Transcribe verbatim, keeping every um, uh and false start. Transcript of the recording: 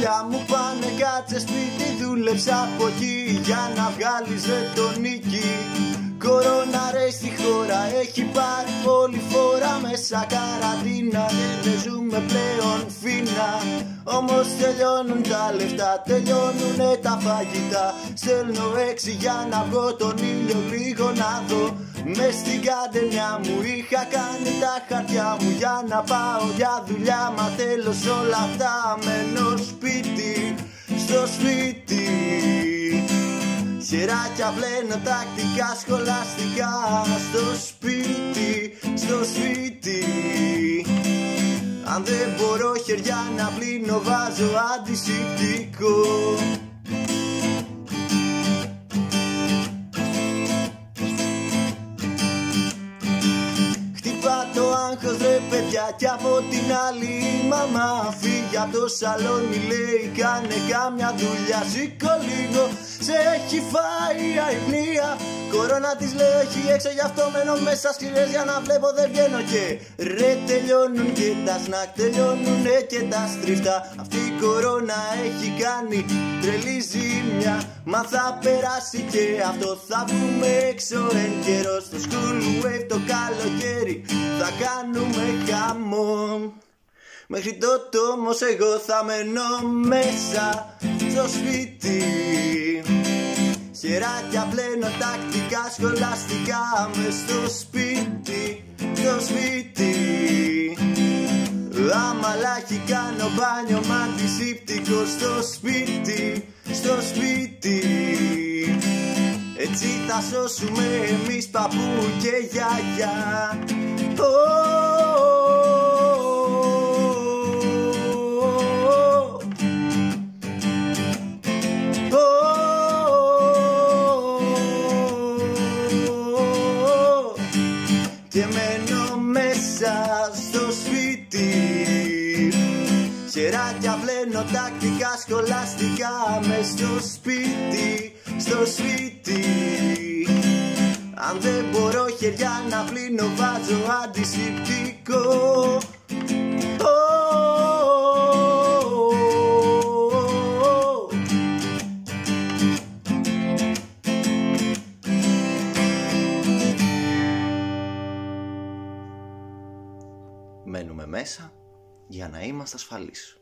παιδιά μου πάνε κάτσε σπίτι, δούλεψε από εκεί για να βγάλεις ρε το νίκη. Κορώνα ρε στη χώρα έχει πάρει όλη φορά, μέσα καραντίνα δεν ζούμε πλέον φίνα. Όμως τελειώνουν τα λεφτά, τελειώνουνε τα φαγητά. Στέλνω έξι για να βγω τον ήλιο λίγο να δω. Μες στην καντενιά μου είχα κάνει τα χαρτιά μου για να πάω για δουλειά, μα τέλος όλα αυτά μένω σπίτι, στο σπίτι. Χεράκια πλένω τακτικά σχολαστικά, στο σπίτι, στο σπίτι. Αν δεν μπορώ χεριά να πλύνω βάζω αντισηπτικό. Χτυπά το άγχος ρε παιδιά κι από την άλλη η μαμά. Φύγε από το σαλόνι λέει κάνε κάμια δουλειά, σήκω λίγο, σε έχει φάει η αϊπνία. Κορώνα της λέω έχει έξω, γι' αυτό μένω μέσα σκληρές για να βλέπω δεν βγαίνω. Και ρε τελειώνουν και τα σνακ, τελειώνουνε και τα στριφτά. Αυτή η κορώνα έχει κάνει τρελή ζημιά, μα θα περάσει και αυτό, θα βγούμε έξω εν καιρό. Στο school wave το καλοκαίρι θα κάνουμε χαμό. Μέχρι τότε όμως εγώ θα μένω μέσα στο σπίτι. Χεράκια πλένω τακτικά σχολαστικά μες στο σπίτι, στο σπίτι. Αμαλάκι κάνω μπάνιο μ' αντισηπτικό, στο σπίτι, στο σπίτι. Έτσι θα σώσουμε εμείς παππού και γιαγιά. Και μένω μέσα στο σπίτι. Χεράκια πλένω τακτικά σχολαστικά μες στο σπίτι, στο σπίτι. Αν δεν μπορώ χεριά να πλύνω βάζω αντισηπτικό. Μένουμε μέσα για να είμαστε ασφαλείς.